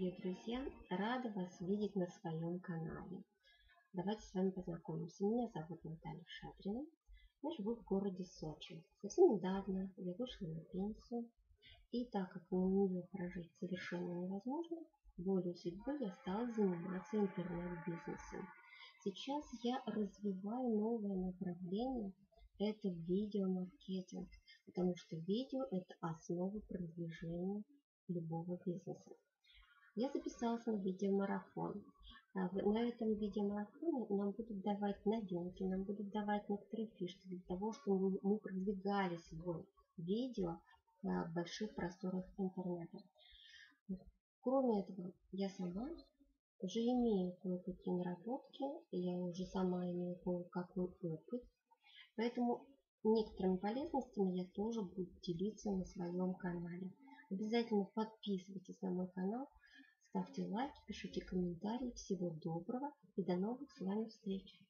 дорогие друзья! Рада вас видеть на своем канале. Давайте с вами познакомимся. Меня зовут Наталья Шадрина. Я живу в городе Сочи. Совсем недавно я вышла на пенсию. И так как на нее прожить совершенно невозможно, волей судьбы я стала заниматься интернет-бизнесом. Сейчас я развиваю новое направление. Это видеомаркетинг. Потому что видео – это основа продвижения любого бизнеса. Я записалась на видеомарафон. На этом видеомарафоне нам будут давать новинки, нам будут давать некоторые фишки для того, чтобы мы продвигали свое видео в больших просторах интернета. Кроме этого, я сама уже имею кое-какие наработки, я уже сама имею кое-какой опыт, поэтому некоторыми полезностями я тоже буду делиться на своем канале. Обязательно подписывайтесь на мой канал, ставьте лайки, пишите комментарии. Всего доброго и до новых с вами встреч!